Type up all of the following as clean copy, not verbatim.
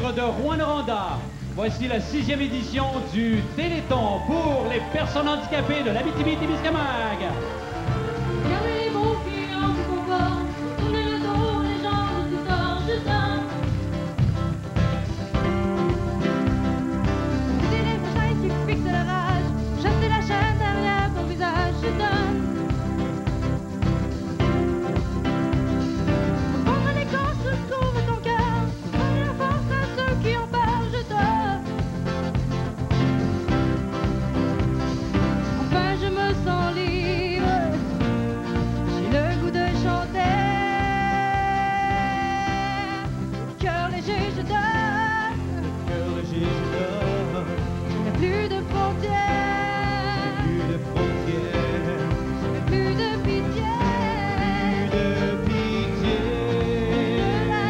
de Rouyn-Noranda. Voici la 6e édition du Téléthon pour les personnes handicapées de l'Abitibi-Témiscamingue. Regardez mon pied en tout confort, tournez le dos, les jambes de tout tort, je donne. Écoutez les prochains qui fixent le rage, jeter la chaîne derrière ton visage, je donne. Prendre les corps, se trouve ton cœur, donner la force à ceux qui ont peur, je donne. Enfin je me sens libre, j'ai le goût de chanter. Cœur léger je donne, Cœur léger, je donne. il n'y a plus de frontières, Plus de frontières, plus de pitié, plus de pitié. de la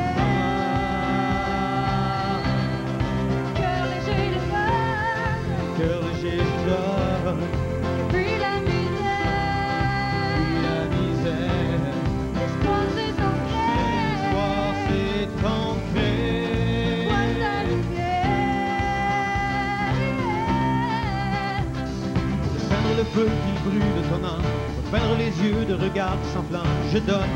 lumière. Cœur léger je donne, Cœur léger, je donne. puis la Puis misère. la misère, L'espoir s'est ancré, l'espoir s'est ancré. vois ta lumière. De peindre le feu qui brûle de ton âme, de peindre les yeux de regard qui s'enflamment, je donne.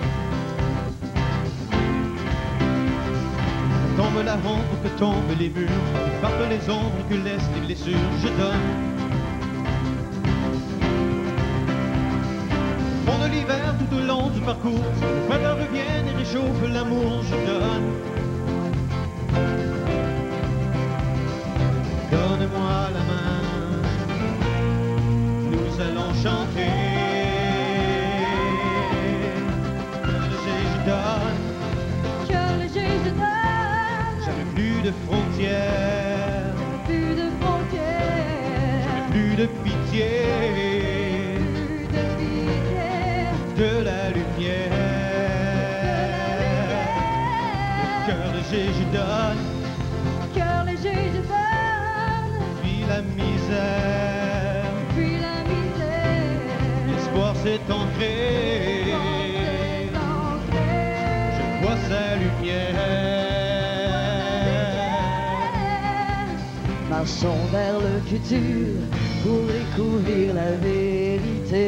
Que tombe la honte, que tombent les murs, que partent les ombres, que laissent les blessures, je donne. Au fond de l'hiver, tout au long du parcours, que le printemps revienne et réchauffe l'amour, je donne. Donne-moi la main, nous allons chanter. Cœur léger, je donne, Cœur léger je donne, jamais plus de frontières, plus de frontières, plus de pitié, plus de pitié, de la lumière. Le cœur léger, je donne, cœur léger je donne, puis la misère, puis la misère. l'espoir s'est ancré. Je vois sa lumière. Marchons vers le futur pour découvrir la vérité.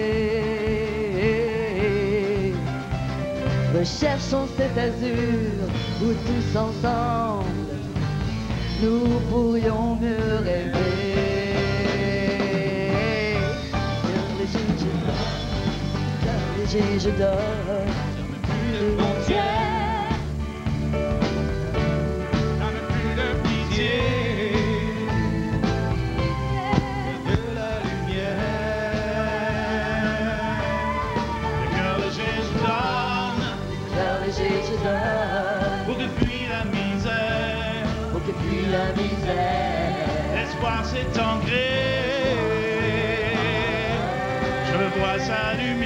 Recherchons cet azur où tous ensemble nous pourrions mieux rêver. Cœur léger, je donne, Plus de frontières, jamais plus de pitié, de la lumière. Le cœur léger, je donne, cœur léger, je donne, pour que fuit la misère, pour que fuit la misère. l'espoir s'est ancré. Je vois sa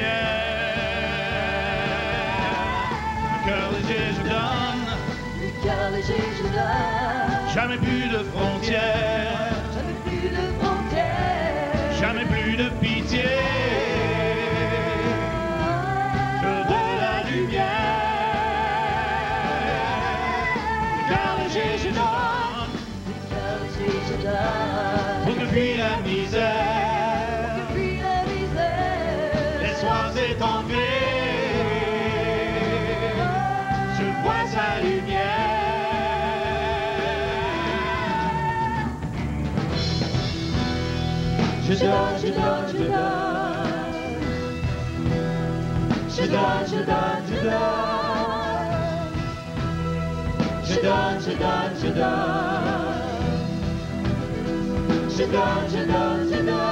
lumière. Le cœur léger, je donne, Le cœur léger, je donne, jamais plus de frontières, jamais plus de frontières, jamais plus de pitié, que de la lumière. Le cœur léger, je donne, le cœur léger, je donne, pour que fuit la misère, puis la misère. l'espoir s'est ancré. Je vois sa lumière. Je donne, je donne, je donne. Je donne, je donne, je donne. Je donne, je donne, je donne. Je donne, je donne, je donne.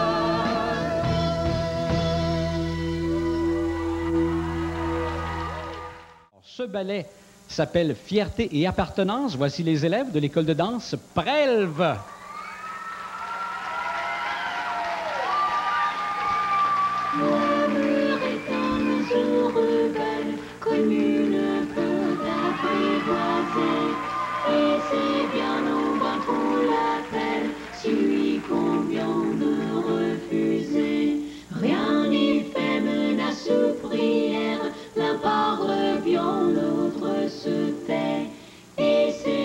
Ce ballet s'appelle Fierté et appartenance. Voici les élèves de l'école de danse Prelve. Murmure est un jour rebelle, comme une côte apprivoisée. Et c'est bien au bas qu'on l'appelle, celui qu'on vient de refuser. Rien n'y fait menace ou prière, l'un part revient, l'autre se tait. Et c'est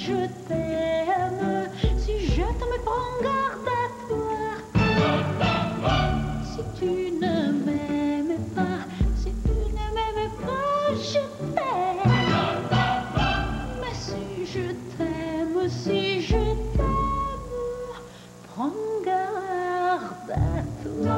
je t'aime, si je t'aime, prends garde à toi. Si tu ne m'aimes pas, si tu ne m'aimes pas, je t'aime. Mais si je t'aime, si je t'aime, prends garde à toi.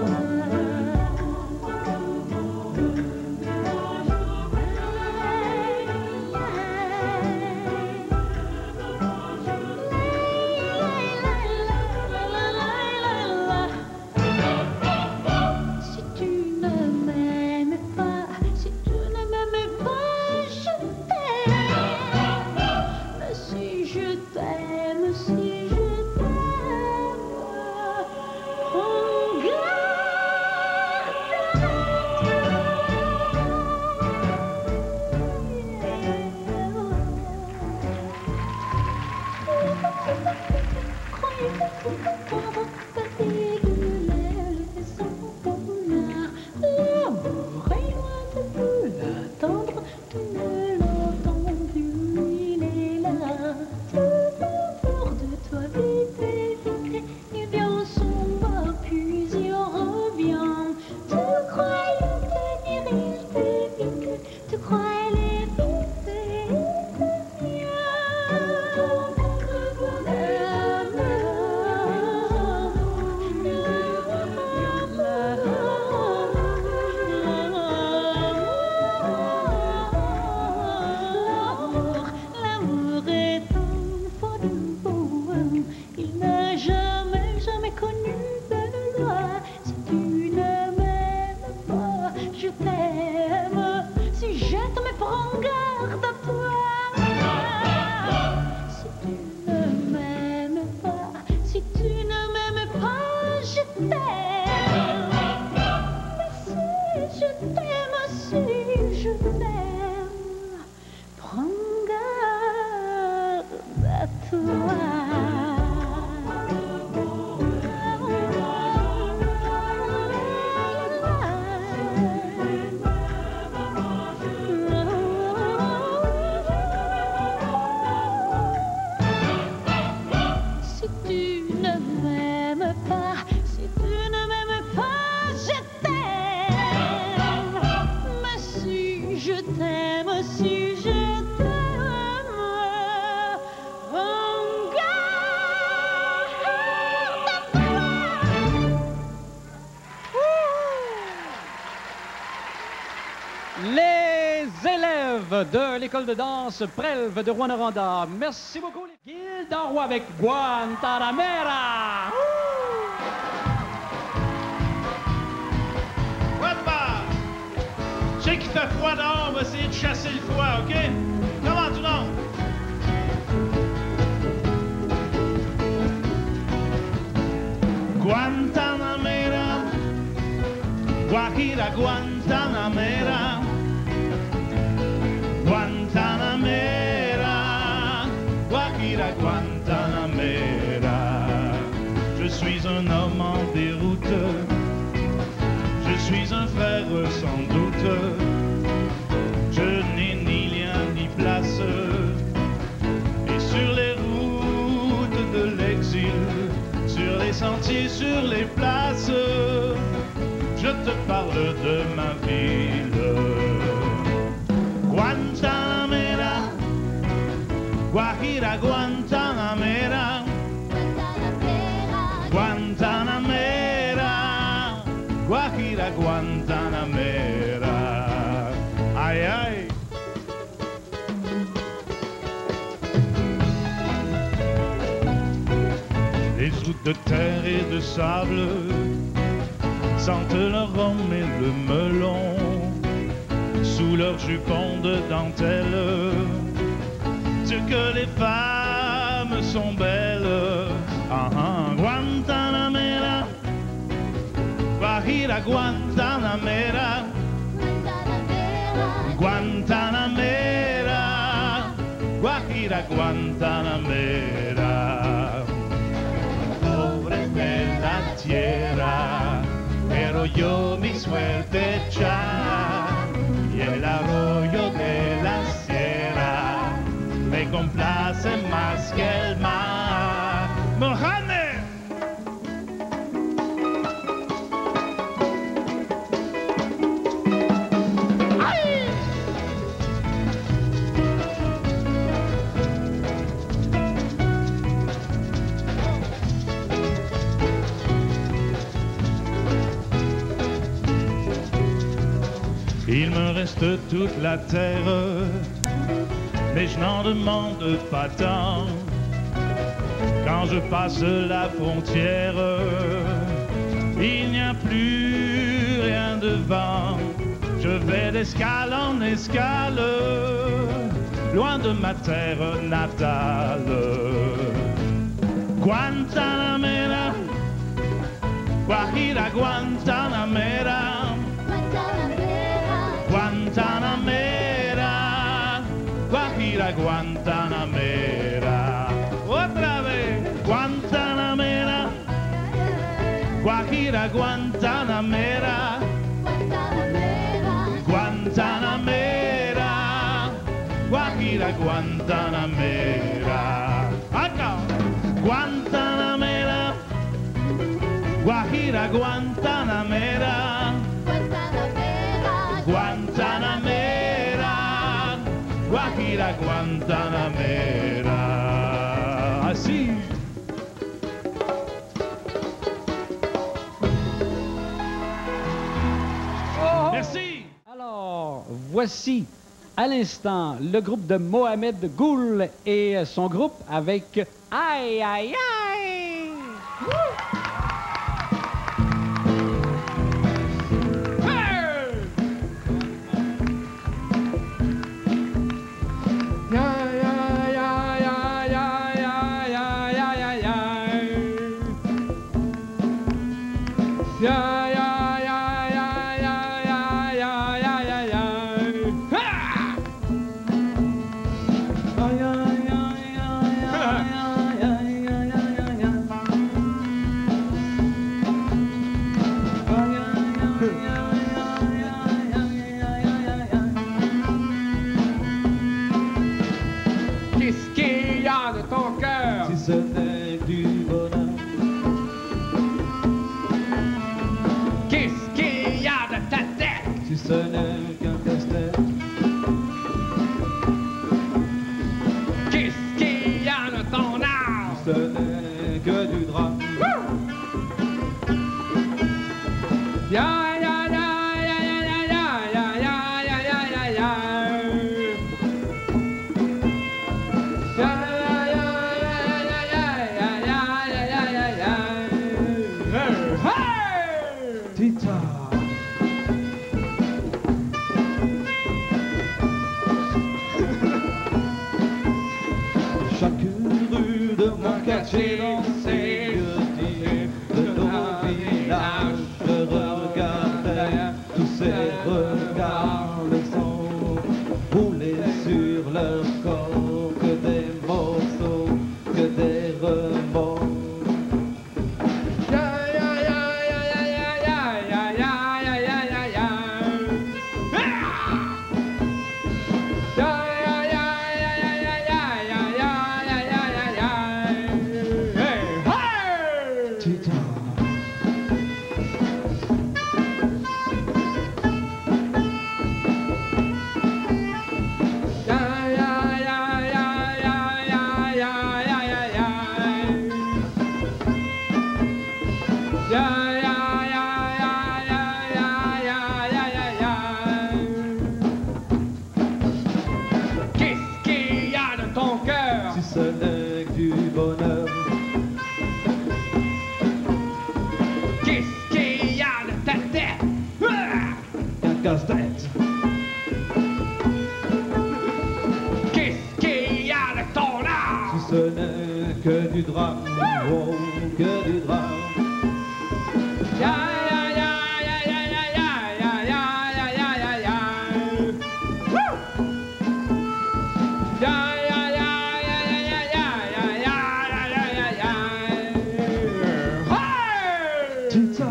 De l'école de danse Prelve de Rwanda. Merci beaucoup. Gilles Roy avec Guantanamera. Je sais qu'il fait froid dehors, on va essayer de chasser le froid, OK? Comment tout le monde? Guantanamera, Guajira Guantanamera. Guantanamera, Guajira Guantanamera. Je suis un homme en déroute, je suis un frère sans doute. Je n'ai ni lien ni place, et sur les routes de l'exil, sur les sentiers, sur les places, je te parle de ma ville. Guantanamera, Guajira Guantanamera, Guantanamera, Guajira Guantanamera. Aïe aïe. Les routes de terre et de sable sentent le rhum et le melon sous leurs jupons de dentelle. Dieu que les femmes sont belles. Ah ah, Guantanamera, Guajira Guantanamera, Guantanamera, Guajira Guantanamera. Pobre de la tierra, pero yo mi suerte ya. Y el arroyo de la sierra me complace más que el mar. Mohamed. Il me reste toute la terre, mais je n'en demande pas tant. Quand je passe la frontière, il n'y a plus rien devant. Je vais d'escale en escale, loin de ma terre natale. Guantanamera, Guajira Guantanamera. Guantanamera, Guajira Guantanamera. Otra vez, Guantanamera, Guajira Guantanamera. Guantanamera, Guajira Guantanamera. Acá, Guantanamera, Guajira Guantanamera. Guantanamera, Guajira Guantanamera. Así. Merci. Alors, voici à l'instant le groupe de Mohamed Goul et son groupe avec Aïe Aïe Aïe. Qu'est-ce qu'il y a de ton cœur? Si ce n'est du bonheur, Qu'est-ce qu'il y a de ta tête? si ce n'est qu'un casse-tête, Qu'est-ce qu'il y a de ton âme? ce n'est que du drame. Ya ya ya ya ya ya ya ya ya ya ya ya. Ya ya ya ya ya ya ya ya ya ya ya. Hey! Tita, chaque rue de mon quartier dansait, de nos villages, je regardais tous ces regards, le sang roulait sur leur corps, que des morceaux, que des remords. Ya ya ya ya ya ya ya ya ya ya ya ya ya. Ya ya ya ya ya ya ya ya ya ya ya ya ya. Hey hey. Tita, Ya ya ya ya ya ya ya ya ya ya. Ya ya ya ya ya ya ya ya ya ya. Qu'est-ce qu'il y a de ton cœur? si ce n'est que du bonheur, Qu'est-ce qu'il y a de ta tête? qu'un casse-tête. Qu'est-ce qu'il y a de ton Si âme? ce n'est que du drame, oh, que du drame. Ya ya ya ya ya ya ya ya ya ya ya ya ya. Woo! Ya ya ya ya ya ya ya ya ya ya ya ya. Hey! Tita,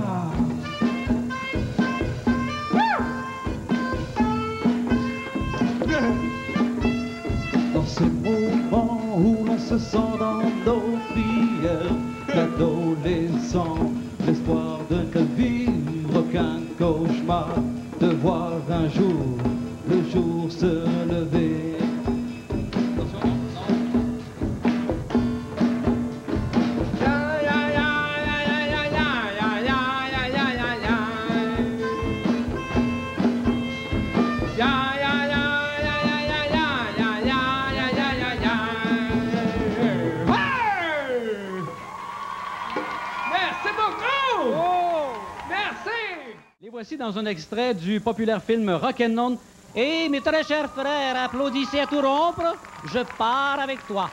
Woo! dans ces moments où l'on se sent dans nos prières d'adolescents, l'espoir de ne vivre qu'un cauchemar, de voir un jour le jour se lever. Les voici dans un extrait du populaire film Rock'n'Roll. Et mes très chers frères, applaudissez à tout rompre, je pars avec toi.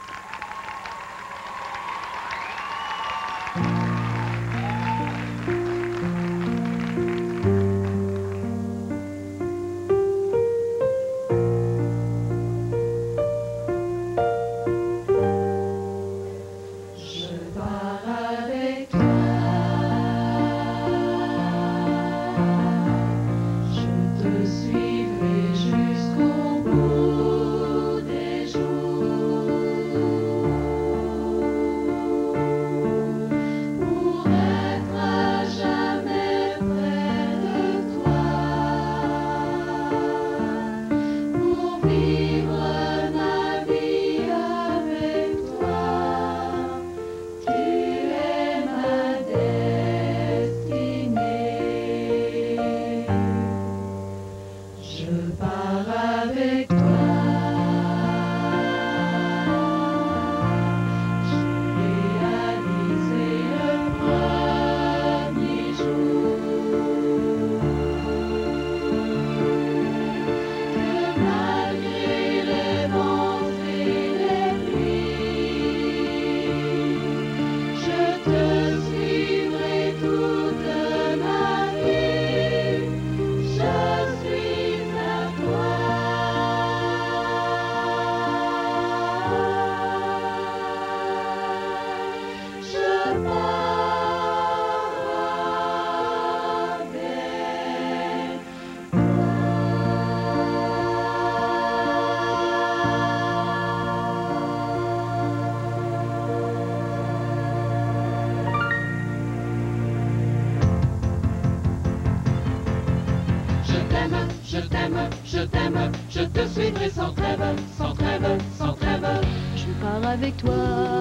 Je te suivrai sans trêve, sans trêve, sans trêve. Je pars avec toi,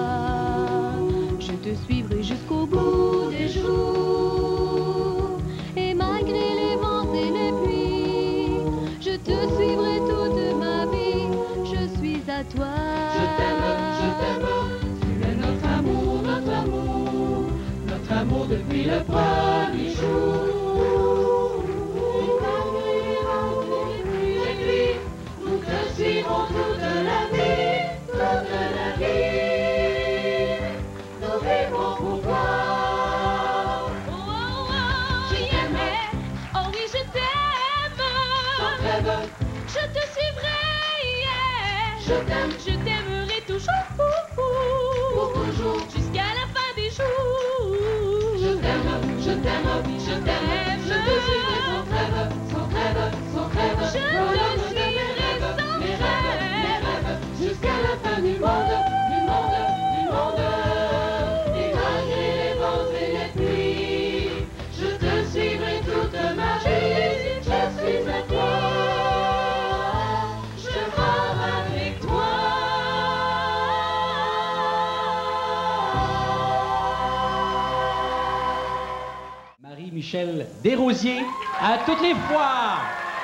je te suivrai jusqu'au bout des jours. Et malgré les vents et les pluies, je te suivrai toute ma vie, je suis à toi. Je t'aime, tu es notre amour, notre amour, notre amour depuis le premier jour. Toute la vie, nous vivrons pour toi. Oh, oh, oh, je t'aimais, oh oui je t'aime. Sans trêve, je te suivrai, yeah. je t'aimerai toujours, pour toujours, jusqu'à la fin des jours. Je t'aime, je te suivrai sans trêve, sans trêve, sans trêve. Je te suivrai jusqu'à la fin du monde, du monde, du monde. Et malgré les vents et les pluies, je te suivrai toute ma vie. Je suis à toi, je pars avec toi. Marie-Michel Desrosiers, à toutes les fois.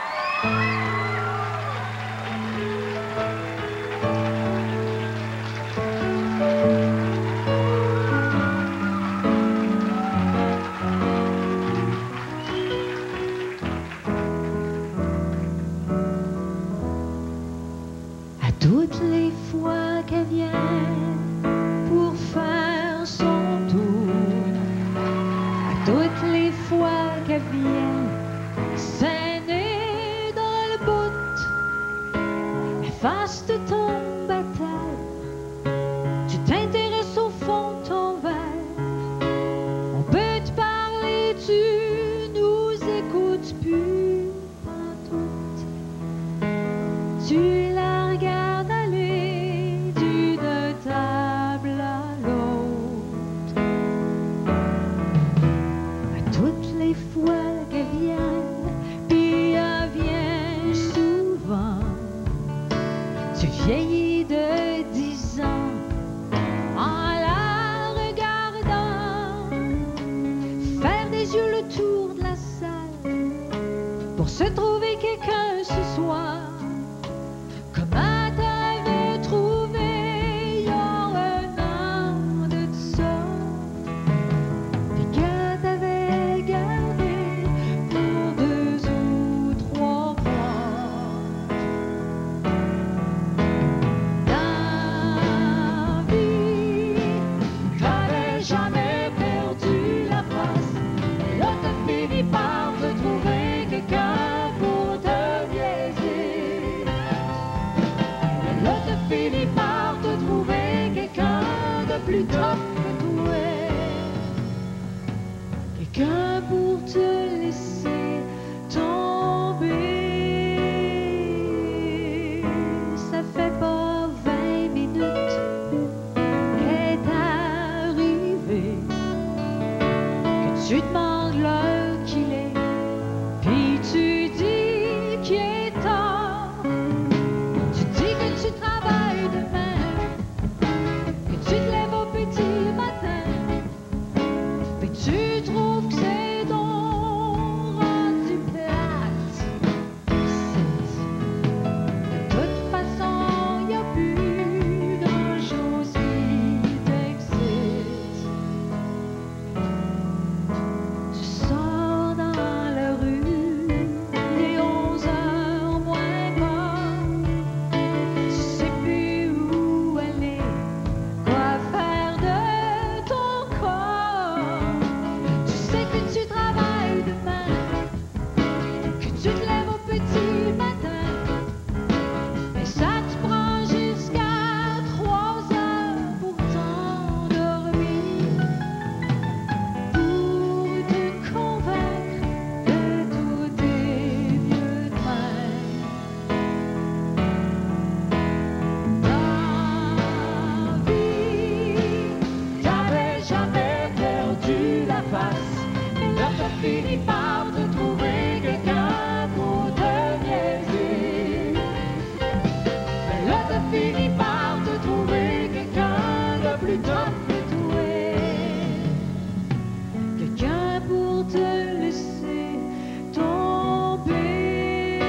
Toutes les fois qu'elle vient pour faire son tour, à toutes les fois qu'elle vient s'aîner dans le bout, efface de ton bataille, tu t'intéresses au fond de ton verre, on peut te parler, tu nous écoutes plus pantoute, tu la regardes aller du j'ai trouvé quelqu'un ce soir. Comment t'avais trouvé il y a un an de ça? Puis que t'avais gardé pour 2 ou 3 mois. Dans vie, j'avais jamais perdu la face. Et là t'as fini par te trouver quelqu'un pour te niaiser. Et là t'as fini par te trouver quelqu'un de plus top que toi. Quelqu'un pour te laisser tomber. Ça fait pas 20 minutes qu'est arrivé que tu demandes l'heure qu'il est, puis tu dis qu'il est tard. Tu dis que tu travailles demain, que tu te lèves au petit matin, puis tu trouves que c'est donc rendu plate. De toute façon, y a plus grand-chose qui t'excite. Tu sors dans la rue, il est 11h moins quart. Tu sais plus où aller, quoi faire de ton corps. Tu sais que tu travailles demain, que tu te lèves au petit matin, mais ça te prend jusqu'à 3 heures pour t'endormir, pour te convaincre que tout est mieux demain. Dans vie, t'avais jamais perdu la face. Et là t'as fini par te trouver quelqu'un pour te niaiser. Et là t'as fini par te trouver quelqu'un de plus top que toi. Quelqu'un pour te laisser tomber.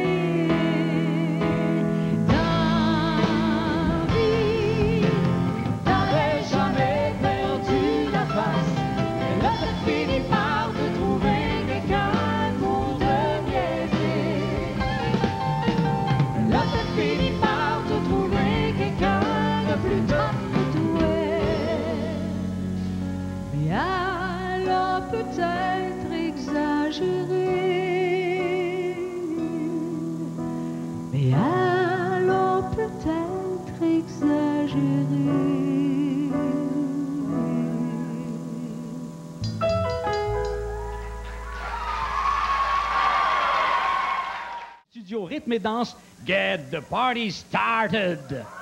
Dans vie, t'avais jamais perdu la face. Et là t'as fini par te trouver quelqu'un pour te niaiser. Et là t'as fini par te trouver quelqu'un de plus top que toi. Mais alors peut-être exagéré. Mais alors peut-être exagéré. Studio Rythme et Danse, get the party started.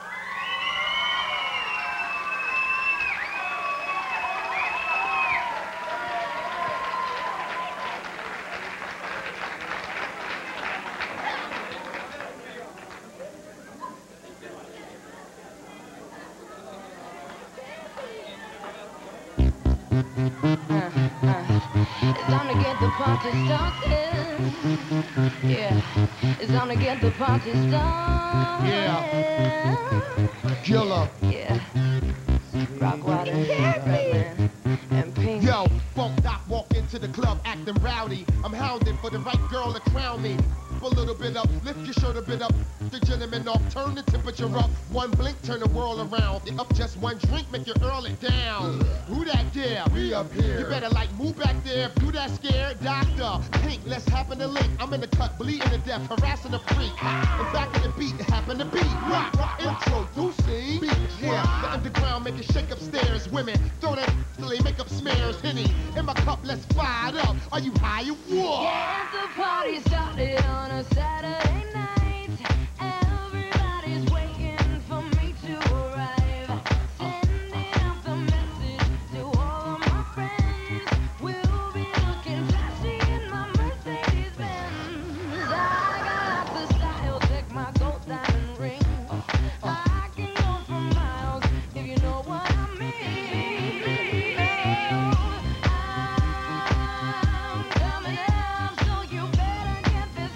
It's time to get the party started. Yeah, it's time to get the party started. Yeah. Killer. Yeah. Rock, white, and red, man. And pink. Yo, Funk Doc walk into the club acting rowdy. I'm hounding for the right girl to crown me. A little bit up, lift your shirt a bit up. The gentleman off, turn the temperature up. One blink, turn the world around. Up just one drink, make you earl it down. Who that there? We up here. You better like move back there. If you that scared, doctor. Pink, let's happen to link. I'm in the cut, bleeding to death, harassing a freak. And back in the beat, happen to beat. Rock, introducing beat. Yeah, the underground make it shake upstairs. Women throw that till they make up smears. Henny in my cup, let's fire it up. Are you high or what? Yeah, the party started on a Saturday night. Everybody's waiting for me to arrive. Sending out the message to all of my friends. We'll be looking flashy in my Mercedes Benz. I got the style, check my gold diamond ring. I can go for miles if you know what I mean. I'm coming up, so you better get this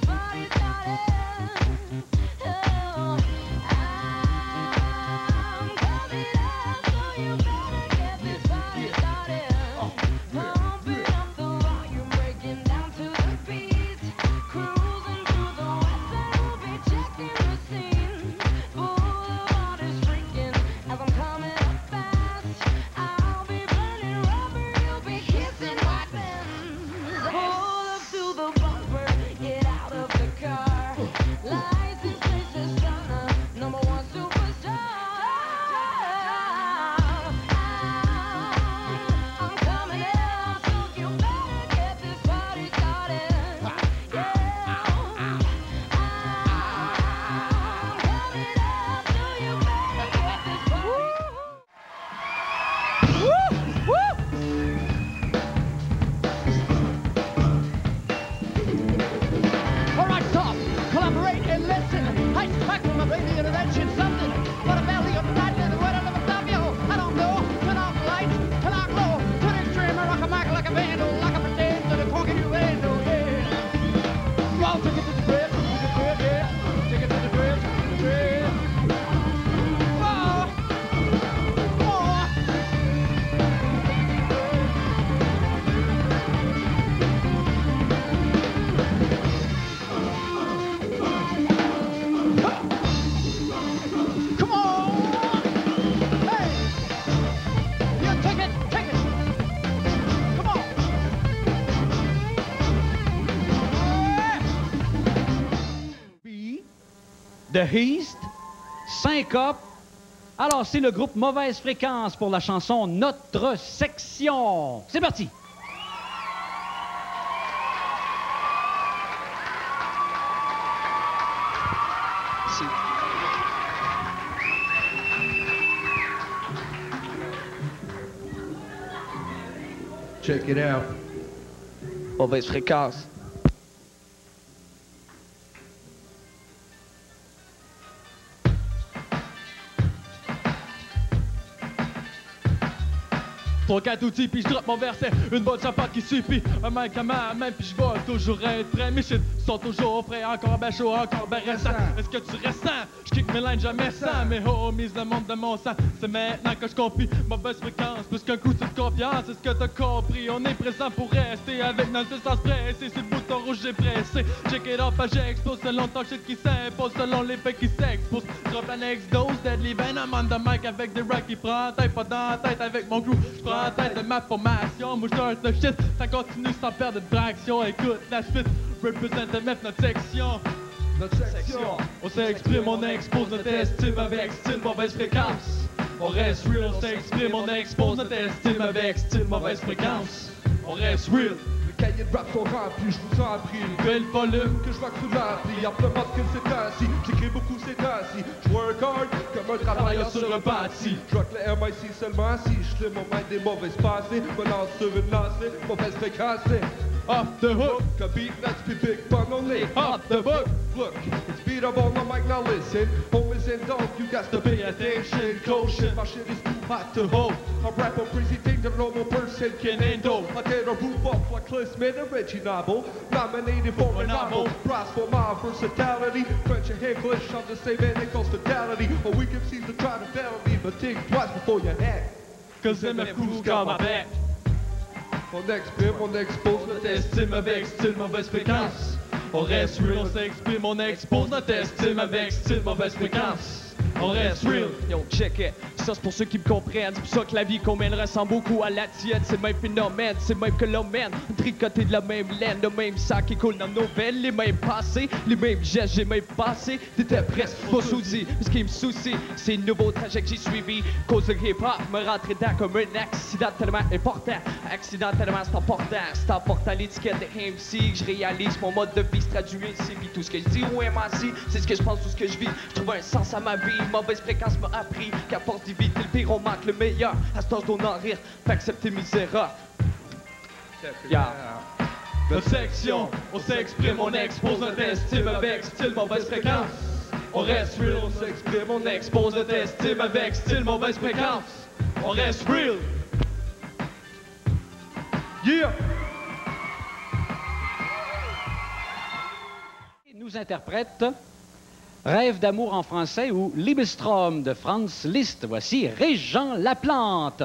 The East, Syncope. Alors, c'est le groupe Mauvaise Fréquence pour la chanson Notre Section. C'est parti! Check it out. Mauvaise fréquence. Trois, quatre outils, puis je drop mon verset. Une bonne chapagne qui suffit. Un mic à ma main, puis je vais toujours être prêt. Mes shit sont toujours frais, encore ben chaud, encore ben récent. Est-ce que tu restes sans? Je kick mes lines jamais sans. Mes homies, le monde de mon sang. C'est maintenant que je compris. Mauvaise fréquence, plus qu'un coup de confiance. Est-ce que t'as compris? On est présent pour rester avec notre sens pressé. C'est le bouton rouge, j'ai pressé. Check it off, j'expose selon ton shit qui s'impose, selon les faits qui s'exposent. Drop la next dose, deadly venom on the mic avec des racks qui prend tête, pas dans la tête avec mon crew. En tête de ma formation, moi j't'arrête le shit, ça continue sans perdre de traction. Écoute la suite, represent MF notre section. Notre section. On s'exprime, on expose notre estime avec style, mauvaise fréquence. On reste real, on s'exprime, on expose notre estime avec style, mauvaise fréquence. On reste real. Les cahiers de rap sont remplis, je vous en prie. Belle volume que je vois que tu m'as appris. Y'a plein de monde que c'est temps-ci, j'écris beaucoup ces temps-ci. Je work hard comme un travailleur sur un bâti. Je rock le MIC seulement si je fais mon mind des mauvaises passées. Me lance sur une lancée, mauvaise fréquence. Off the hook, que beat nuts be big fun only. Off the hook. Look, it's beat up on the mic, now listen. Homies and dope, you got to pay attention. Caution, my shit is too hot to hold. I rap on crazy things that a normal person can handle. I get a roof off like Cliff Smith and Reggie Noble. Nominated for a novel, prize for my versatility. French and English, I'm the same man that goes fidelity. Or we can see the try to battle me, but think twice before you act. Cause MF Crew's got my back. On exprime, on expose notre estime avec style, mauvaise fréquence. On reste real, on s'exprime, on expose notre estime avec style, mauvaise fréquence. On reste real. Yo, check it. Ça, c'est pour ceux qui me comprennent. C'est pour ça que la vie qu'on mène ressemble beaucoup à la tienne. C'est le même phénomène, c'est même que l'homme mène. Tricoté de la même laine, le même sac qui coule dans nos veines. Les mêmes passés, les mêmes gestes, j'ai même passé. T'étais presque pas souci. Ce qui me soucie, c'est le nouveau trajet que j'ai suivi. Cause de hip-hop, me rentrer dedans comme un accident tellement important. Accident tellement c'est important. C'est important l'étiquette de MC que je réalise. Mon mode de vie se traduit ici. Puis tout ce que je dis ou MIC, c'est ce que je pense, tout ce que je vis. Je trouve un sens à ma vie. Mauvaise fréquence m'a appris qu'à force d'éviter le pire, on manque le meilleur. À ce temps, je dois en rire, fait accepter misérable. Yeah. Notre section, on s'exprime, on expose notre estime avec style, mauvaise fréquence. On reste real, on s'exprime, on expose notre estime avec style, mauvaise fréquence. On reste real. Yeah! Nous interprète Rêve d'amour en français ou Liebestrom de Franz Liszt. Voici Régent Laplante.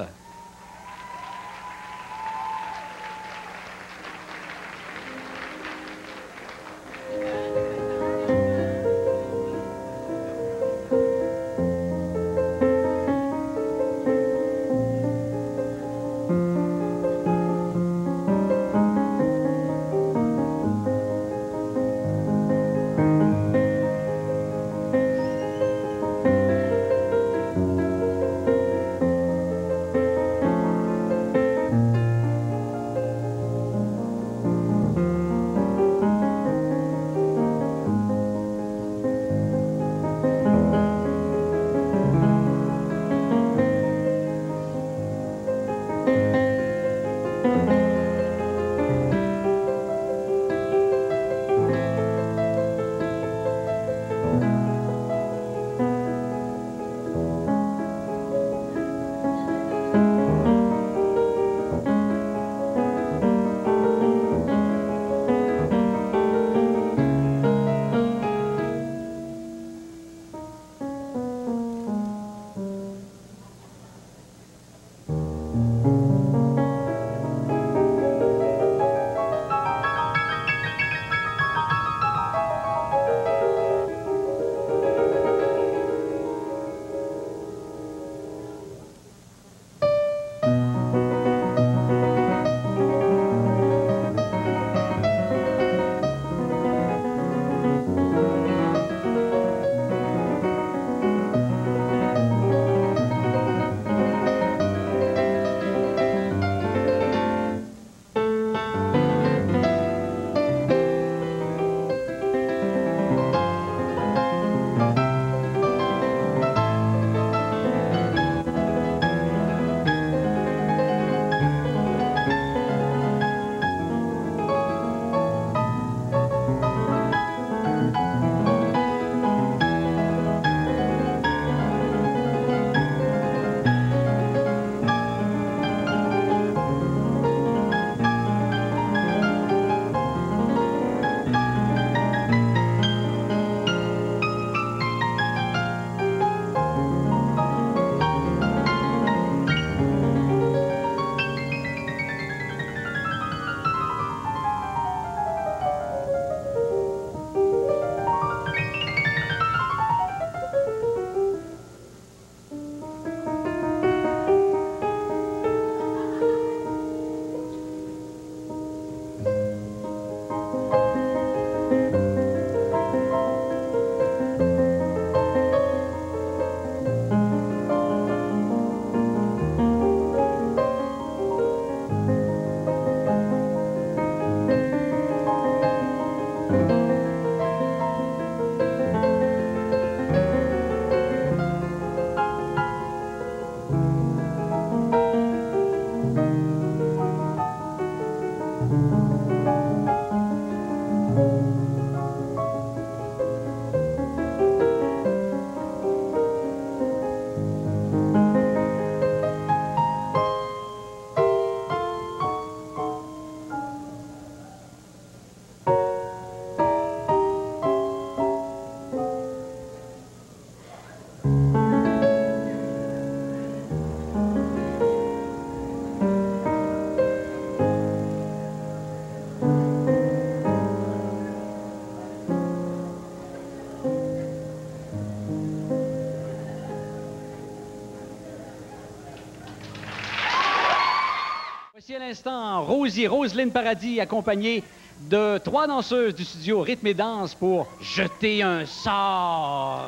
Voici à l'instant Roselyne Paradis, accompagnée de 3 danseuses du studio Rythme et Danse pour Jeter un sort.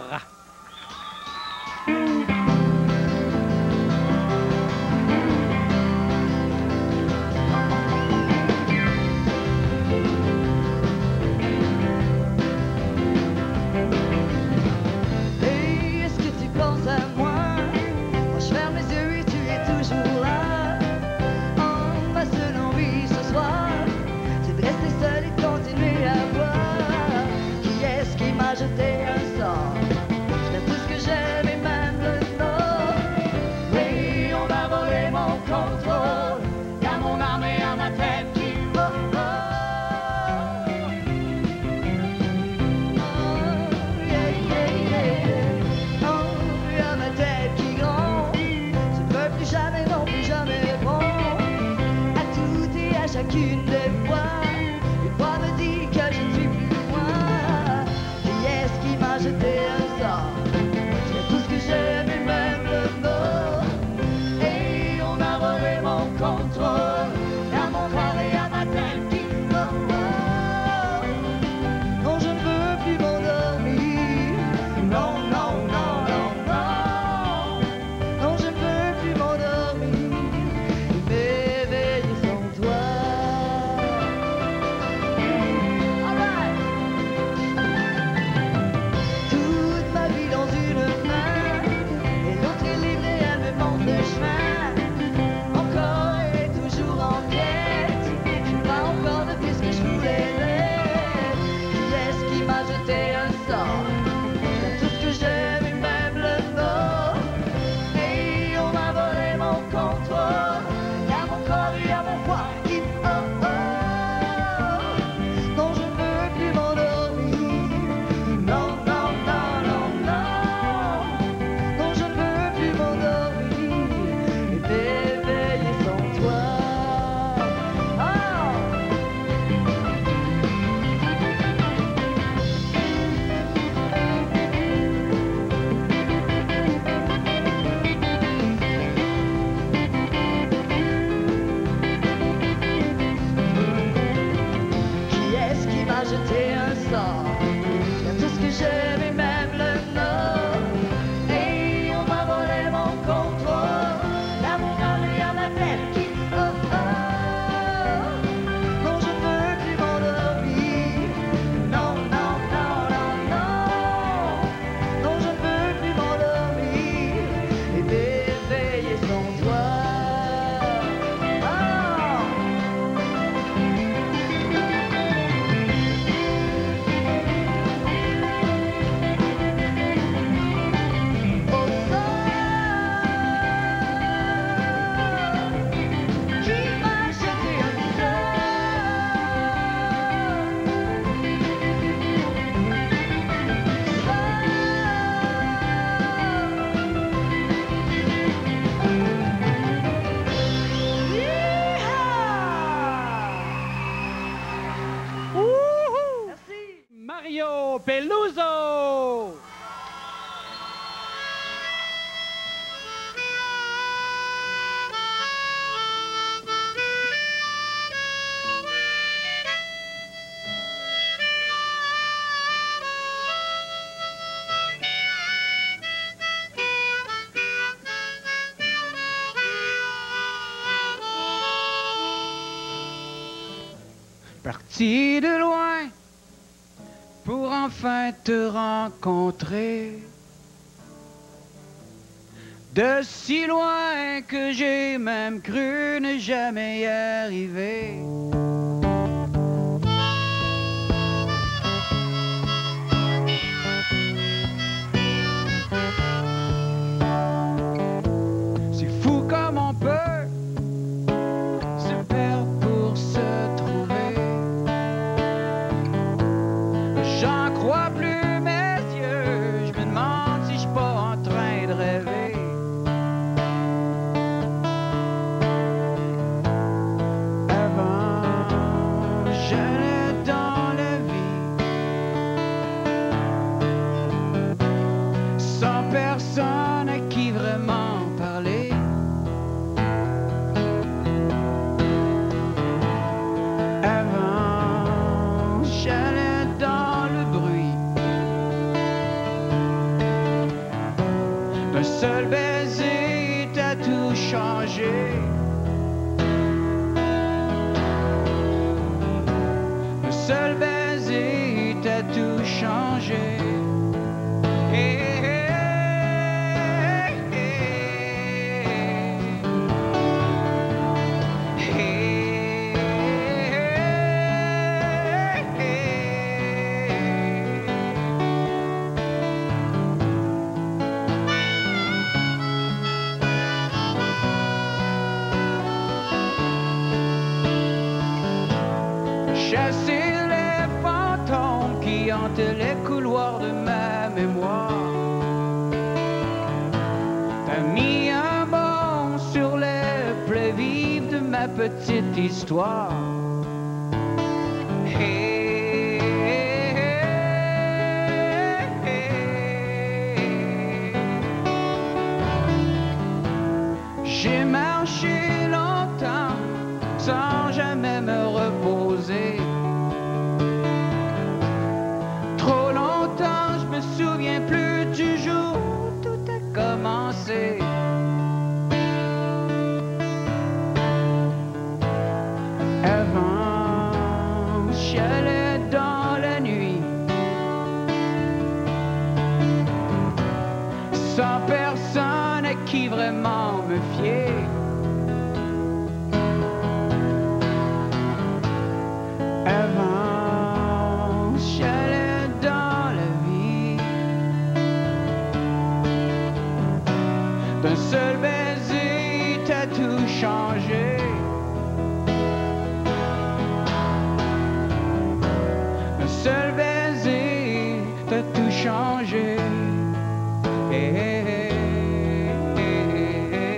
Hey, est-ce que tu penses à moi? Moi je ferme les yeux et tu es toujours là. Oh, ma seule envie ce soir, c'est de rester seul et de continuer à voir. Qui est-ce qui m'a jeté un sort? Je fais tout ce que j'aime et même le nord. Oui, on a volé mon contrôle. Y'a mon âme et à ma tête qui jamais, non plus jamais répondre à tout et à chacune des fois. Une voix me dit que je ne suis plus loin. Qui est-ce qui m'a jeté un sort? Je fais tout ce que j'aime et même le mot. Et on a volé mon contrôle. Et à mon corps et à ma tête qui non, je ne veux plus m'endormir. Non, non, non, non, non. Non, je ne veux plus m'endormir, m'éveiller sans toi. Alright. Toute ma vie dans une main, et l'autre est libre et elle me montre le chemin. Encore et toujours en quête, je suis pas encore depuis ce que je voulais l'être. Qui est-ce qui m'a jeté un sort? C'est tout ce que j'aime et même le mot. Et on m'a volé mon contrôle. Y'a mon corps et y'a mon foie qui non, je ne veux plus m'endormir. Non, non, non, non, non. Non, je ne veux plus m'endormir et m'éveiller sans toi. Qui est-ce qui m'a jeté un sort? Y'a tout ce que j'aime et même le nord. Et on m'a volé mon contrôle. Y'a mon âme et y'a ma tête qui non, je ne veux plus m'endormir. Non, non, non, non, non. Non, je ne veux plus m'endormir et m'éveiller sans toi. Mario Peluso! Parti de loin pour enfin te rencontrer, de si loin que j'ai même cru ne jamais y arriver. C'est fou comme on peut se perdre pour se trouver. J'en crois plus mes yeux, je me demande si je suis pas en train de rêver. Avant changé. Un seul baiser t'a tout changé. Hey, hey, hey, hey, hey, hey. Chasser les fantômes qui hantent les couloirs de ma mémoire. T'as mis un bon sur les plaies vives de ma petite histoire. Hey, hey, hey, hey. J'ai marché longtemps sans jamais me reposer. Trop longtemps, je me souviens plus du jour où tout a commencé. Avant, j'allais dans la nuit, sans personne à qui vraiment me fier. Avant, j'allais dans la vie. D'un seul baiser, t'as tout changé. Un seul baiser, t'as tout changé. Hey, hey, hey, hey, hey.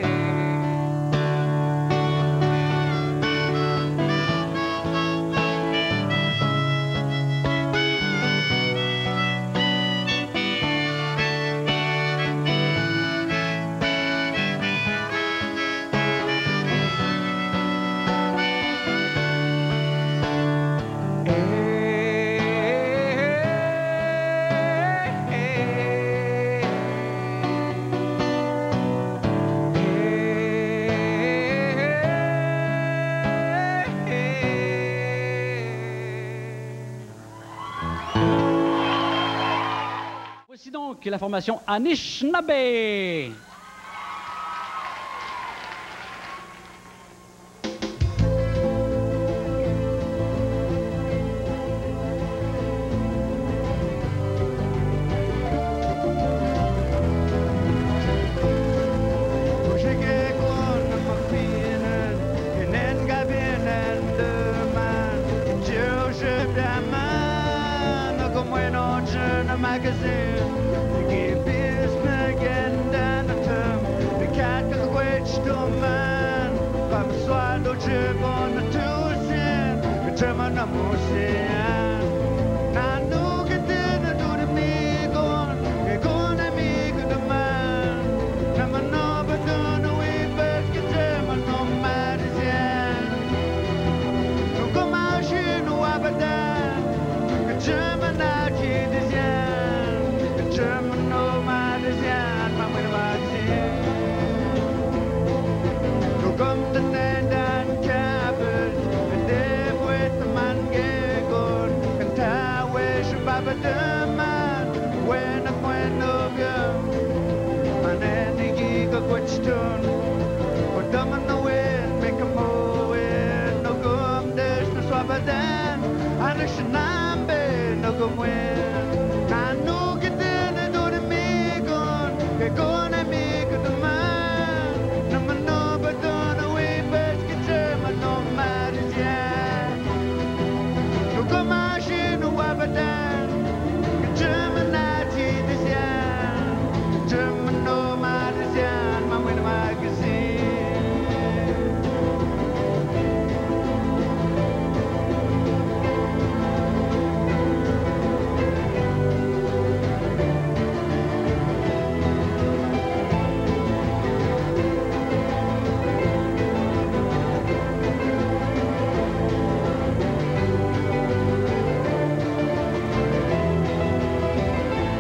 Voici donc la formation Anishinaabe.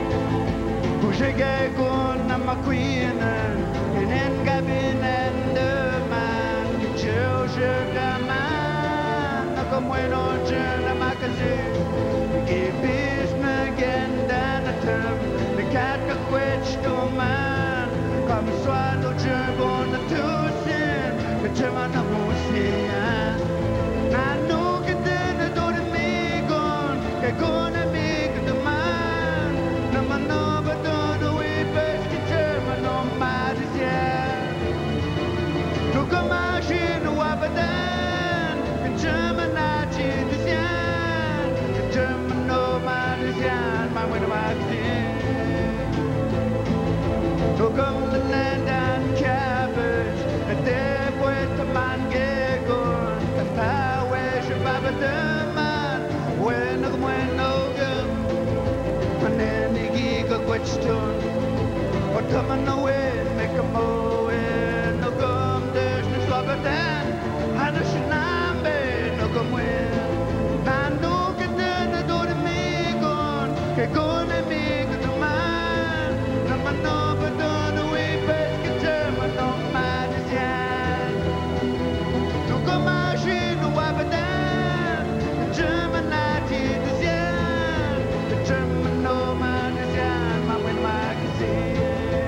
Queen and in Gavin and Wabadan, Germanachi, Dizian, Germano, Madizian, my winter magazine. So come the land and cabbage, and there went the man gegun, and power, Wabadan, man, when the no gun, and then the gig of question, what coming away, make a mow in, no come, there's no Wabadan, and a shinambe, no come win. I know get done, I don't make on, get going to make the man, no man, no, but don't away, but get German, no man is yan. No come out, she no Wabadan, German, I did this yan, the German, no man is yan, my win magazine.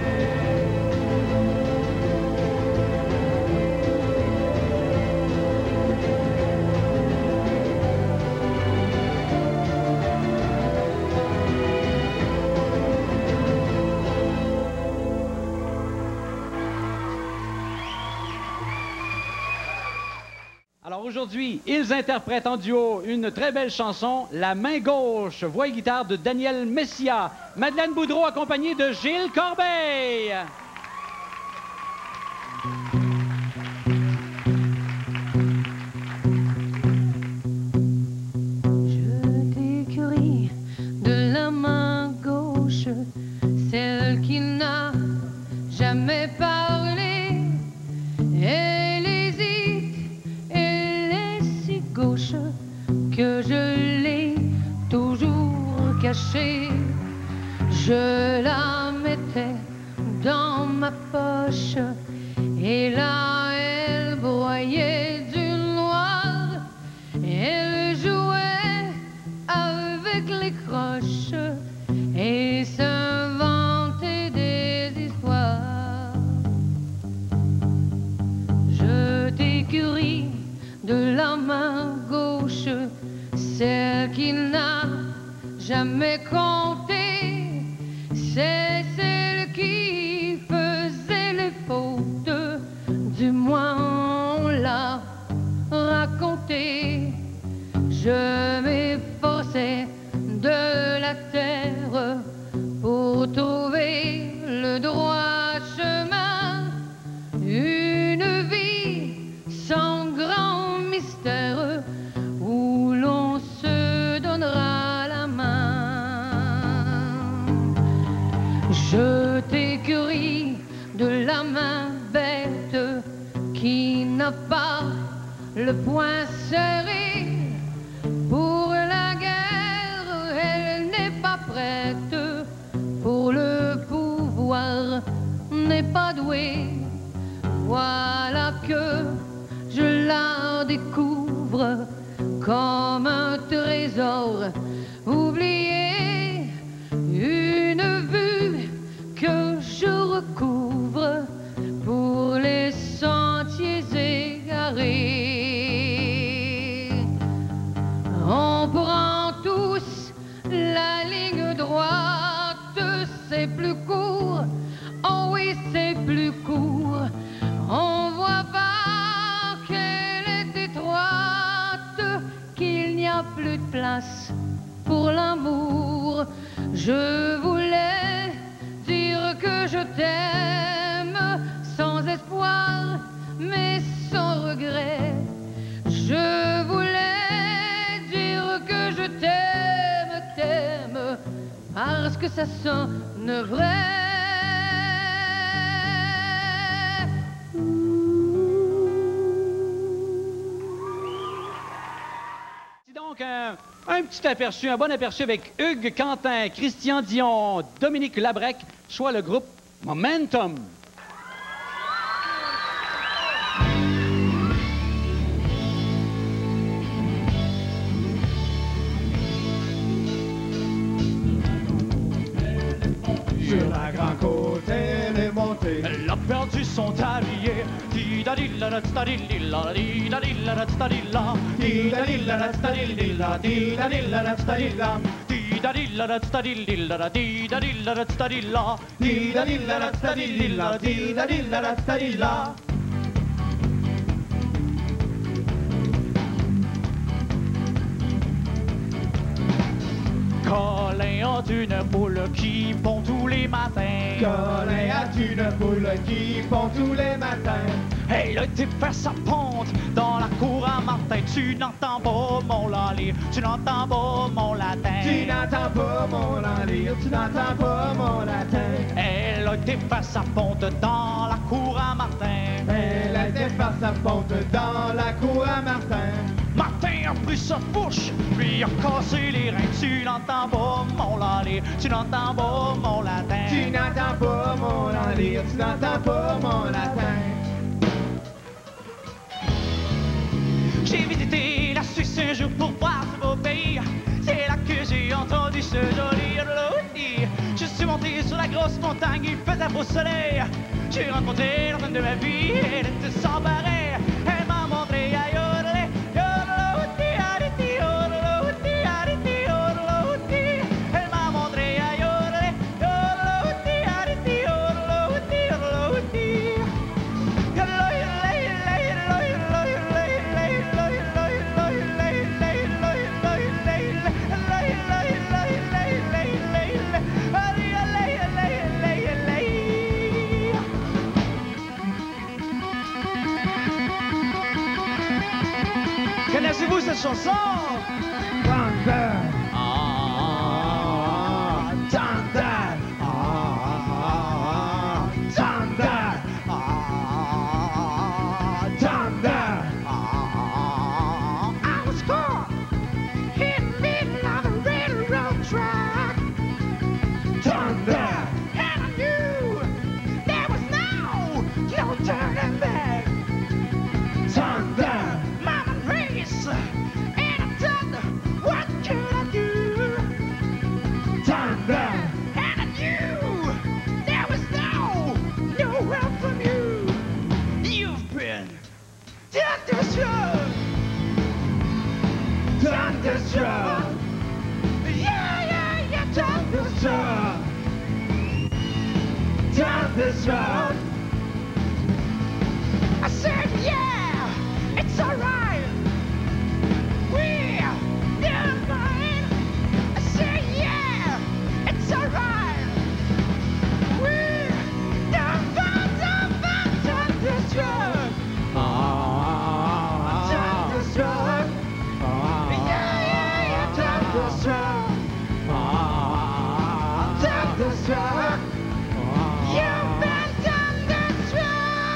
Alors aujourd'hui, ils interprètent en duo une très belle chanson, La main gauche, voix et guitare de Daniel Messia, Madeleine Boudreau accompagnée de Gilles Corbeil. Je t'écurie de la main gauche, celle qui n'a jamais parlé. Elle hésite, elle est si gauche que je l'ai toujours cachée. Je la mettais dans ma poche et là elle broyait du noir. Elle jouait avec les croches et s'inventait des histoires. Je t'écurie de la main gauche, celle qui n'a jamais compté. C'est celle qui faisait les fautes, du moins on l'a raconté. Je m'efforçais de la terre pour trouver le droit chemin. Une vie sans grand mystère où l'on se donnera la main. Je t'écurie de la main bête qui n'a pas le poing serré. Pour la guerre, elle n'est pas prête. Pour le pouvoir, n'est pas douée. Voilà que je la découvre comme un trésor oublié. Une vue que je recouvre pour les sentiers égarés. On prend tous la ligne droite, c'est plus court, oh oui c'est plus court. On voit pas qu'elle est étroite, qu'il n'y a plus de place pour l'amour. Je voulais dire que je t'aime sans espoir, mais sans regret. Je voulais dire que je t'aime, t'aime, parce que ça sonne vrai. Donc, un petit aperçu, un bon aperçu avec Hugues Quentin, Christian Dion, Dominique Labrec, soit le groupe Momentum. Sur la grande côte, elle est montée. Elle a perdu son tablier. Di-da-di-la-da-sta-di-li-la, di-da-di-la-da-sta-di-la, di-da-di-la-da-sta-di-li-la, di-da-di-la-da-sta-di-la, di-da-di-la-da-sta-di-li-la, di-da-di-la-da-sta-di-la, di-da-di-la-da-sta-di-la, di-da-di-la-da-sta-di-la. Colin a une poule qui pond tous les matins. Colin a une poule qui pond tous les matins. Elle a été faire sa ponte dans la cour à Martin. Tu n'entends pas mon lalier, tu n'entends pas mon latin. Tu n'entends pas mon lalier, tu n'entends pas mon latin. Elle a été faire sa ponte dans la cour à Martin. Elle a été faire sa ponte dans la cour à Martin. Martin a pris sa bouche, lui a cassé les reins. Tu n'entends pas mon lalier, tu n'entends pas mon latin. Tu n'entends pas mon lalier, tu n'entends pas mon latin. J'ai visité la Suisse un jour pour voir ce beau pays. C'est là que j'ai entendu ce joli mélodie. Je suis monté sur la grosse montagne, il faisait beau soleil. J'ai rencontré la femme de ma vie, elle était sans pareil. Elle m'a montré à yodeler, yodeloti, ariti, yodeloti, ariti, yodeloti. Elle m'a montré à yodeler, yodeloti, ariti, yodeloti, yodeloti. Connaissez-vous cette chanson? Thunder. Thunder. Thunder. Thunder. I was caught in the middle of a railroad track. Thunder. And I knew there was no turning back. Thunder. Mama race, and I thought, what could I do? Thunder. And I knew there was no help from you. You've been Thunderstruck, Thunderstruck. yeah, thunderstruck. Thunderstruck. I said, yeah, it's alright. We're doing fine. I said, yeah, it's alright. We're doing fine, thunderstruck. Thunderstruck. Yeah, thunderstruck. Thunderstruck. You've been thunderstruck.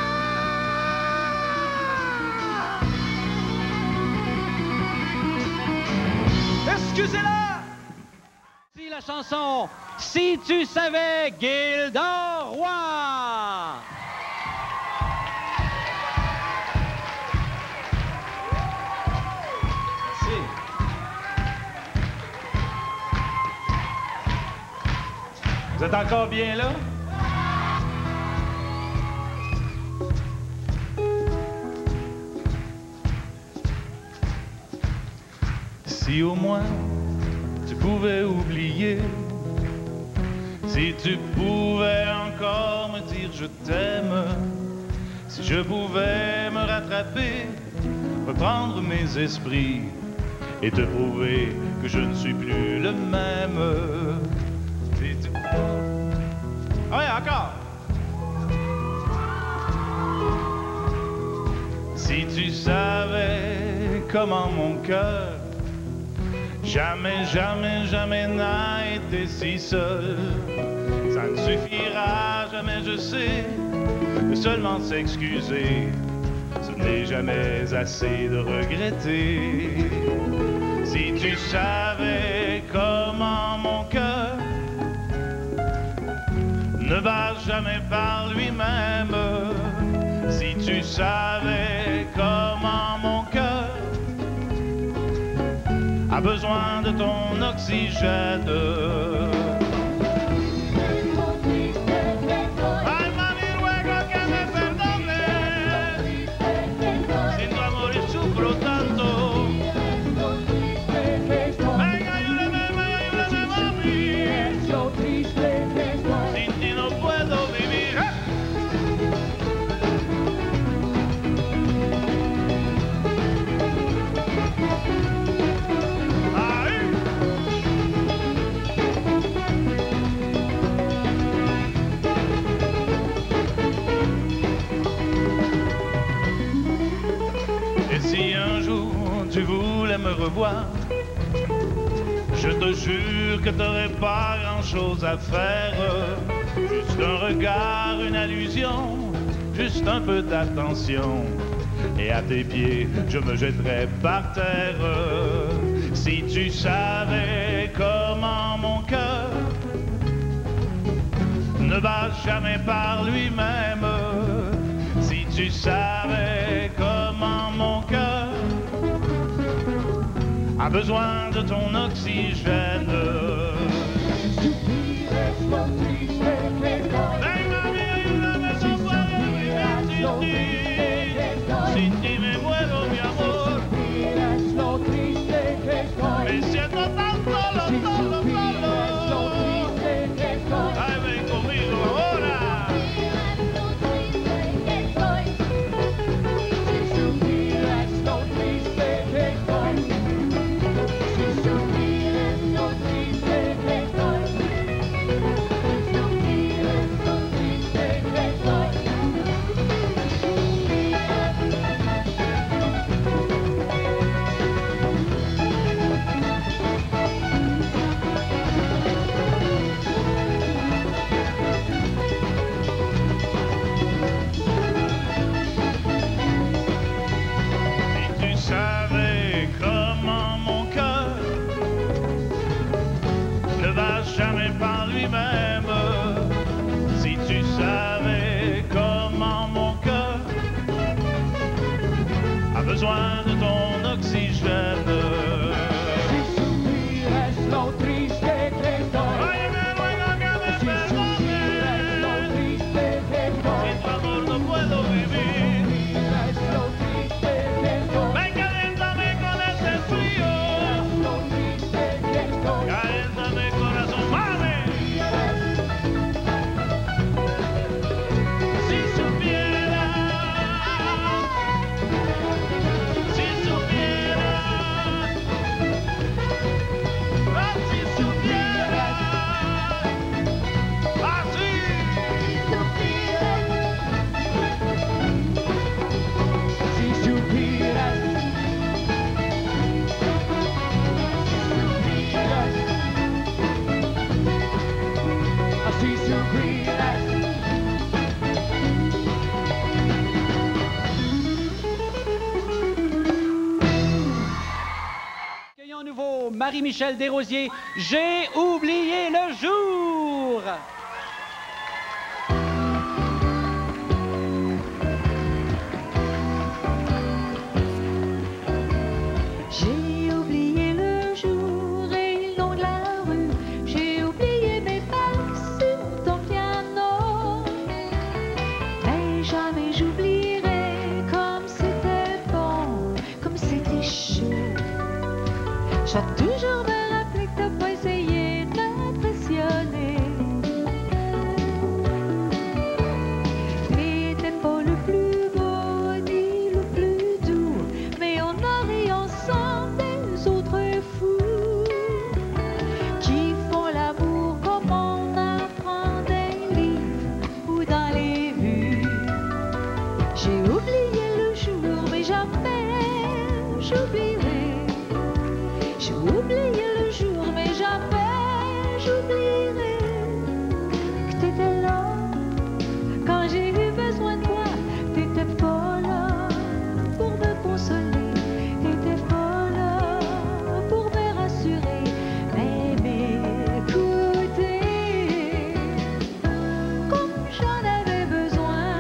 Excusez-la! Si la chanson Si tu savais, Gildor Roy! Merci. Vous êtes encore bien là? Si au moins tu pouvais oublier, si tu pouvais encore me dire je t'aime, si je pouvais me rattraper, reprendre mes esprits et te prouver que je ne suis plus le même. Si tu... Ah ouais, encore! Si tu savais comment mon cœur jamais, jamais, jamais n'a été si seul. Ça ne suffira jamais, je sais, de seulement s'excuser. Ce n'est jamais assez de regretter. Si tu savais comment mon cœur ne bat jamais par lui-même, si tu savais comment mon cœur a besoin de ton oxygène. Alma, mi ruego que me perdones, sin tu amor y sufro tanto. Venga, ayúdame, mami, sin ti no puedo vivir. Si un jour tu voulais me revoir, je te jure que t'aurais pas grand-chose à faire. Juste un regard, une allusion, juste un peu d'attention. Et à tes pieds, je me jetterais par terre. Si tu savais comment mon cœur ne bat jamais par lui-même. Si tu savais comment mon cœur a besoin de ton oxygène. Sin ti me muero, mi amor. Me siento tan solo, solo, solo. Ay, ven conmigo ahora. Jamais par lui-même. Si tu savais comment mon cœur a besoin de ton oxygène. Si supieras lo triste que estoy. Ay, me ruego que me perdones. Lo triste que estoy. Sin tu amor no puedo vivir. Lo triste que estoy. Ven, caliéntame con ese frío. Lo triste que estoy. Caliéntame corazón. Accueillons à nouveau Marie-Michel Desrosiers, J'ai oublié le jour. J'ai oublié le jour et le long de la rue. J'ai oublié mes pas sur ton piano. Mais jamais j'oublierai comme c'était bon, comme c'était chaud. J'ai toujours me rappelé que t'as pas essayé de m'impressionner. T'étais pas le plus beau ni le plus doux, mais on a ri ensemble des autres fous qui font l'amour comme on apprend des livres ou dans les vues. J'ai oublié le jour, mais jamais j'oublierai. J'ai oublié le jour, mais jamais j'oublierai que t'étais là quand j'ai eu besoin de toi. T'étais pas là pour me consoler, t'étais pas là pour me rassurer, mais m'écouter comme j'en avais besoin.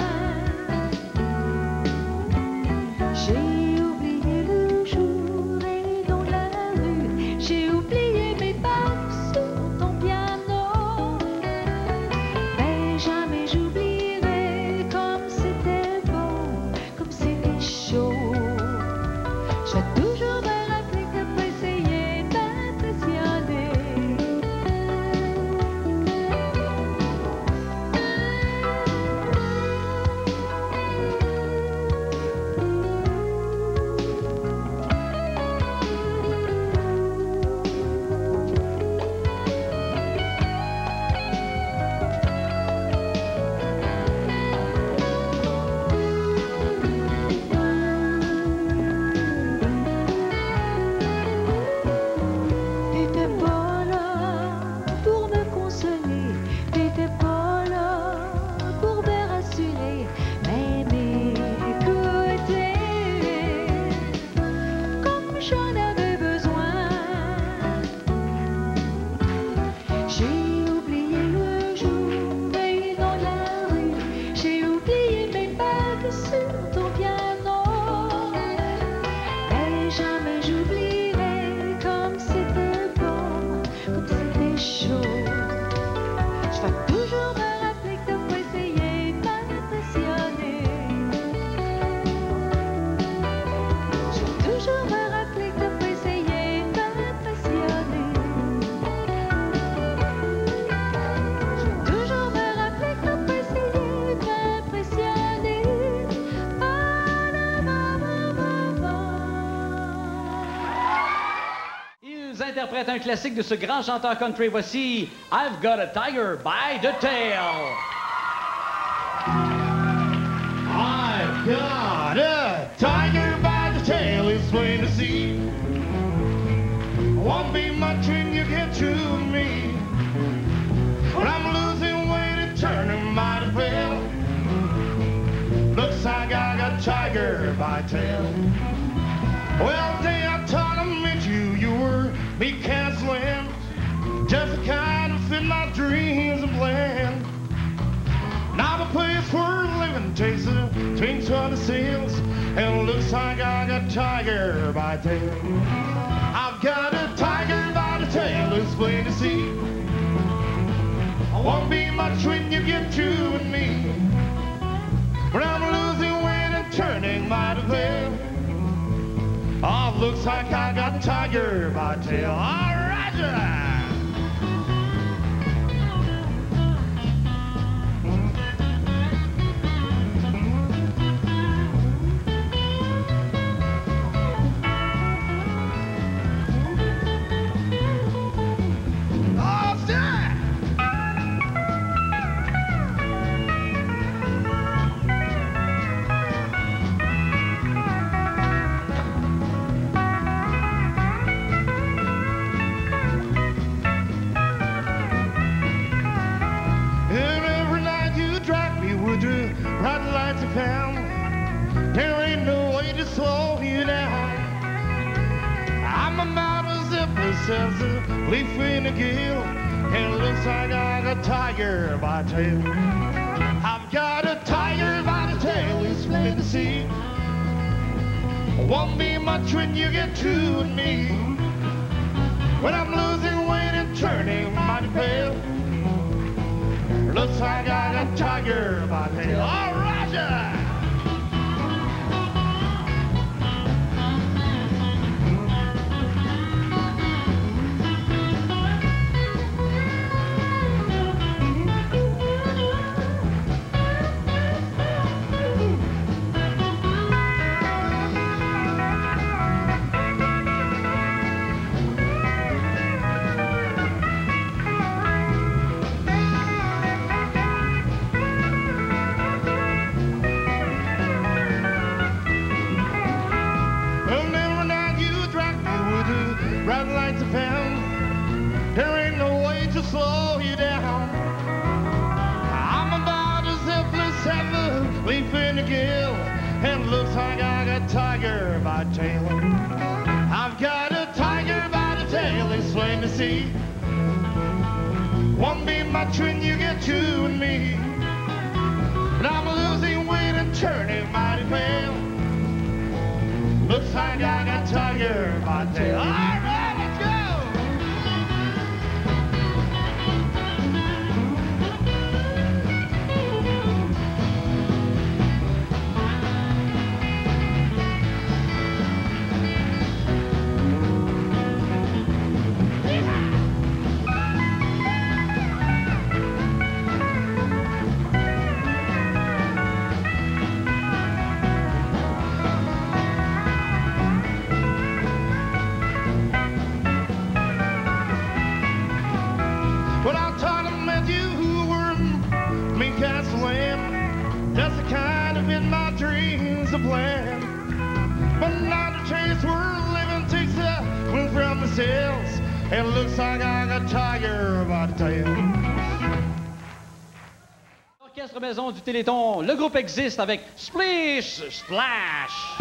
J'ai oublié le jour et dans la rue. J'ai oublié mes pas sur ton piano. Mais jamais j'oublierai comme c'était bon, interprètent un classique de ce grand chanteur country. Voici I've Got a Tiger by the Tail. I've got a tiger by the tail, it's plain to see. Won't be much when you get to me. But I'm losing weight and turning mighty pale. Looks like I got a tiger by tail. Well, the day I thought I met you, you were me canceling. Just the kind of fit my dreams and plans. Now the place we're living takes a twin ton of sails, and looks like I got a tiger by tail. I've got a tiger by the tail, it's plain to see. I won't be much when you get you and me, but I'm losing weight and turning mighty pale. Oh, looks like I got a tiger by tail. All right, yeah. There ain't no way to slow you down. I'm about as zipless as a leaf in a gale, and it looks like I got a tiger by tail. I've got a tiger by the tail, it's plain to see. Won't be much when you get to me, when I'm losing weight and turning mighty pale. Looks like I got a tiger by the tail. All right, yeah. There ain't no way to slow you down. I'm about as helpless as a leaf in a gale, and looks like I got a tiger by the tail. I've got a tiger by the tail, it's plain to see. Won't be much when you get you and me, but I'm losing weight and turning mighty pale. Looks like I got a tiger by the tail. All right, let's go. But I thought I met you who were me canceling. That's the kind of in my dreams a plan. But now the chase we're living takes the wind from the sails, and it looks like I got a tiger by the tail. Orchestre Maison du Téléthon, le groupe existe avec Splish Splash.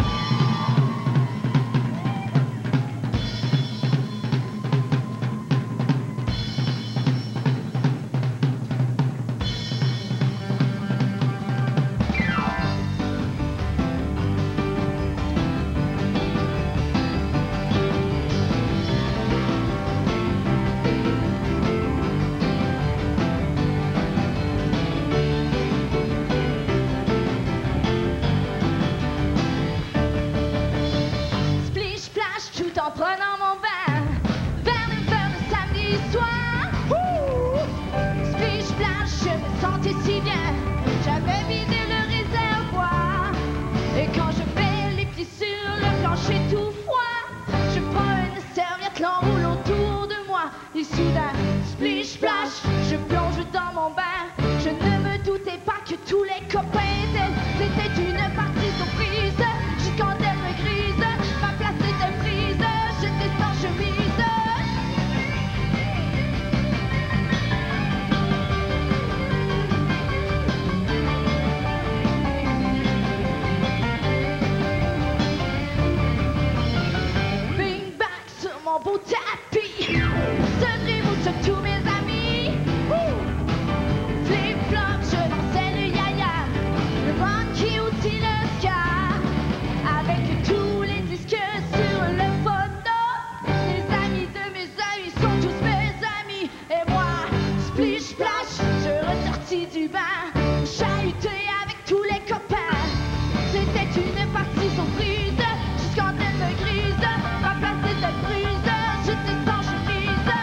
tapis. Ce dream sur tous mes amis. Flip-flop, je dansais le yaya. Le monkey aussi le ska. Avec tous les disques sur le photo. Les amis de mes amis sont tous mes amis. Et moi, splish splash, je ressortis du bain. Chahuté avec tous les copains. C'était une partie surprise. Jusqu'en elle me grise. Ma place était prise. J'étais sans chemise.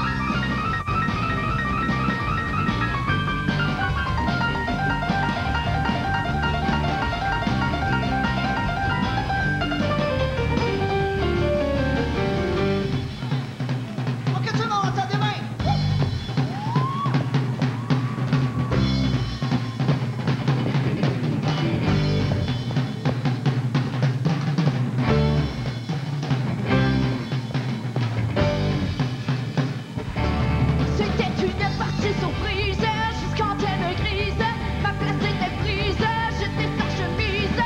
Ok, tout le monde, entend des mains. C'était une partie surprise. Jusqu'en elle me grise. Ma place était prise. J'étais sans chemise.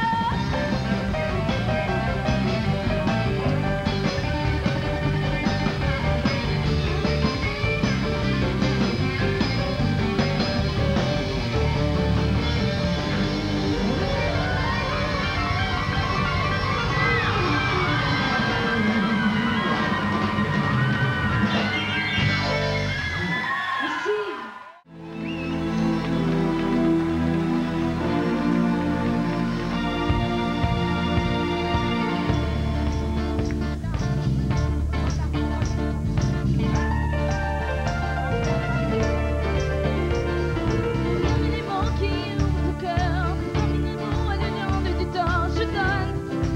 Les mots qui ouvrent ton cœur, les mots à l'union de du temps, je donne.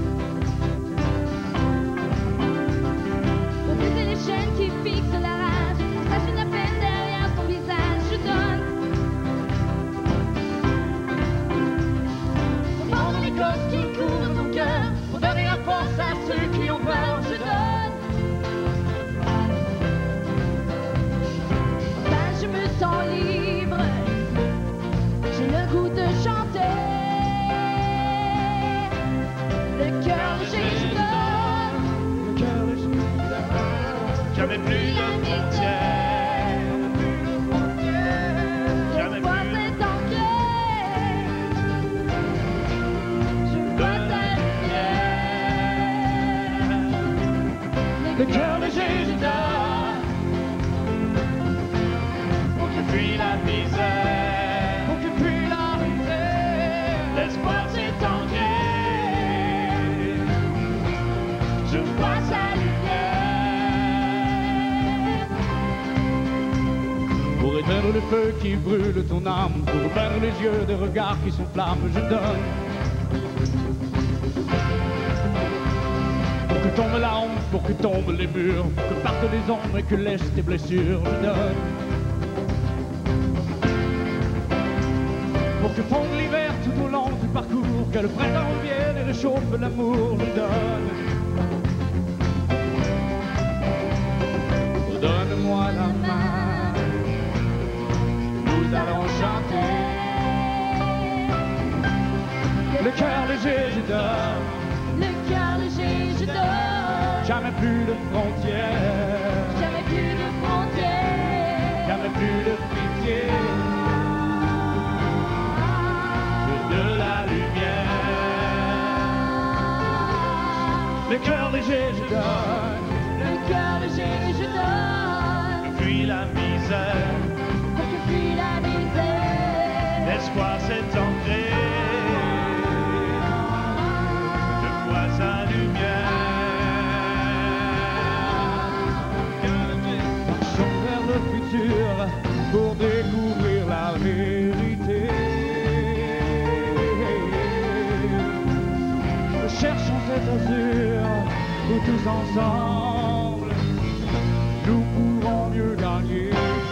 Pour briser les chaînes qui fixent la rage, sache une peine derrière ton visage, je donne. Pour prendre les causes qui couvrent ton cœur, pour donner la force à ceux qui ont peur, je donne. Enfin, je me sens libre. J'ai le goût de chanter. Le cœur léger, je donne. Le cœur léger, jamais plus de frontières. Jamais L'espoir plus s'est ancré. Je vois ta lumière. Le cœur léger, je donne. Pour que fuit la misère. Pour que fuit la misère. L'espoir s'est ancré. Je vois sa lumière. Pour éteindre le feu qui brûle ton âme, pour peindre les yeux des regards qui s'enflamment, je donne. Pour que tombe la honte, pour que tombent les murs, pour que partent les ombres et que laissent tes blessures, je donne. Pour que fonde l'hiver tout au long du parcours, que le printemps revienne et réchauffe l'amour, je donne. Donne-moi la main, nous allons chanter. Le cœur léger, je donne. Le cœur léger, je donne. Jamais plus de frontières. Jamais plus de frontières. Jamais plus de pitié. Que de la lumière. Le cœur léger, je donne. Le cœur léger, je donne. Fuit la misère. Pour que fuit la misère. L'espoir s'est ancré. Je vois sa lumière. Marchons vers le futur pour découvrir la vérité. Cherchons cet azur où tous ensemble nous pourrons mieux gagner.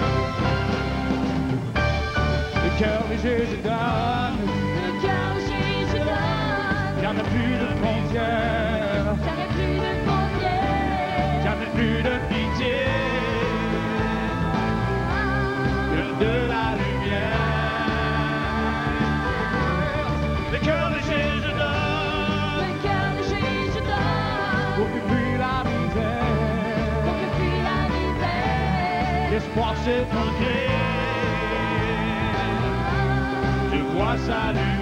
Le cœur léger, je donne. Le cœur léger, je donne. Jamais plus de frontières. Jamais plus de frontières. Jamais plus de pitié. Que de la lumière. Le cœur léger, je donne. Le cœur léger, je donne. Pour que fuit la misère. Pour que l'espoir c'est un crime. Je vois sa lueur.